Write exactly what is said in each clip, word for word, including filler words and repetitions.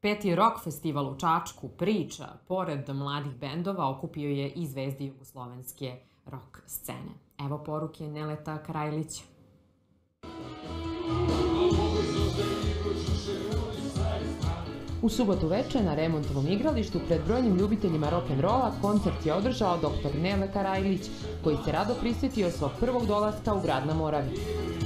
Peti rock festival u Čačku priča, pored mladih bendova, okupio je i zvezde jugoslovenske rock scene. Evo poruke Neleta Karajlića. U subotu veče na Remontovom igralištu pred brojnim ljubiteljima rock'n'rolla koncert je održao doktor Nele Karajlić, koji se rado prisjetio svog prvog dolaska u grad na Moravi.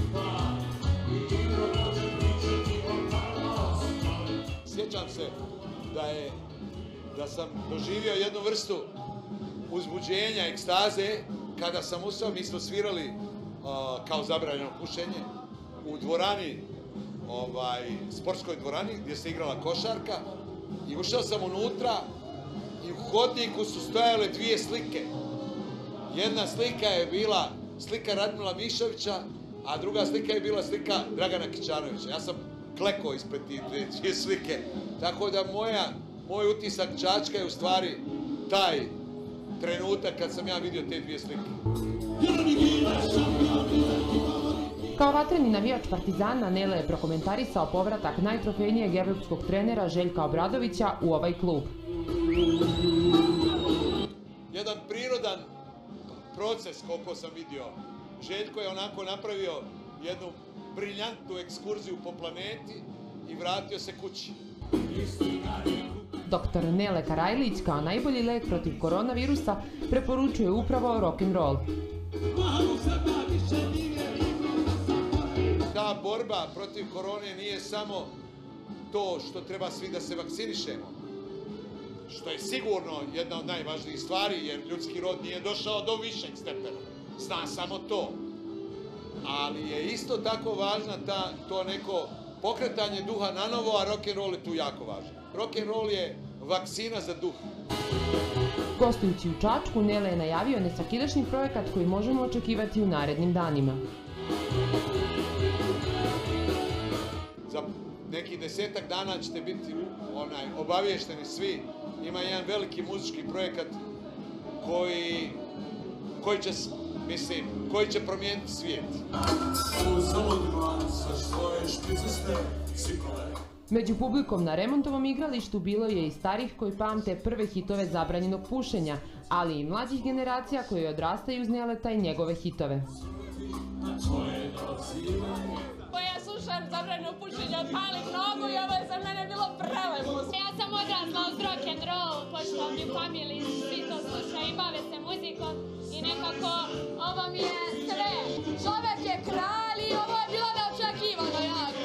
Sjećam se da, je, da sam doživio jednu vrstu uzbuđenja, ekstaze, kada sam ušao, mi smo svirali uh, kao zabranjeno pušenje u dvorani, ovaj, sportskoj dvorani gdje se igrala košarka, i ušao sam unutra i u hodniku su stojale dvije slike. Jedna slika je bila slika Radmila Mišovića, a druga slika je bila slika Dragana Kićanovića. Ja sam klekao ispred tih dvije slike. Tako da moja, moj utisak Čačka je u stvari taj trenutak kad sam ja vidio te dvije slike. Kao vatreni navijač Partizana, Nele je prokomentarisao povratak najtrofejnijeg evropskog trenera Željka Obradovića u ovaj klub. Jedan prirodan proces, koliko sam vidio. Željko je onako napravio jednu briljantnu ekskurziju po planeti i vratio se kući. doktor Nele Karajlić kao najbolji lek protiv koronavirusa preporučuje upravo rock'n'roll. Ta borba protiv korone nije samo to što treba svi da se vakcinišemo, što je sigurno jedna od najvažnijih stvari, jer ljudski rod nije došao do višeg stepena, zna samo to. Ali je isto tako važna ta, to neko pokretanje duha na novo, a rock'n'roll je tu jako važan. Rock'n'roll je vakcina za duh. Gostujući u Čačku, Nele je najavio nesvakidašnji projekat koji možemo očekivati u narednim danima. Za nekih desetak dana ćete biti onaj, obavješteni svi. Ima jedan veliki muzički projekat koji, koji će, mislim, koji će promijeniti svijet. Među publikom na Remontovom igralištu bilo je i starih koji pamte prve hitove zabranjenog pušenja, ali i mlađih generacija koji odrastaju uz Neleta i njegove hitove. Ja slušam zabranjeno pušenje od malih nogu i ovo je za mene bilo prelepo. Ja sam odrasla uz rock'n'roll, pošto mi u familiji svi to slušaju i bave se muzikom i nekako ovo mi je sve. Čovek je kralj i ovo je bilo neočekivano jako.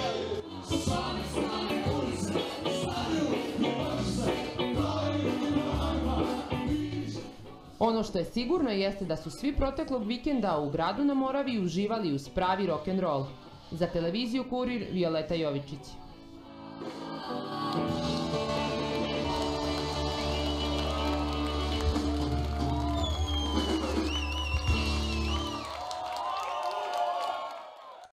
Ono što je sigurno jeste da su svi proteklog vikenda u gradu na Moravi uživali uz pravi rock'n'roll. Za televiziju Kurir, Violeta Jovičić.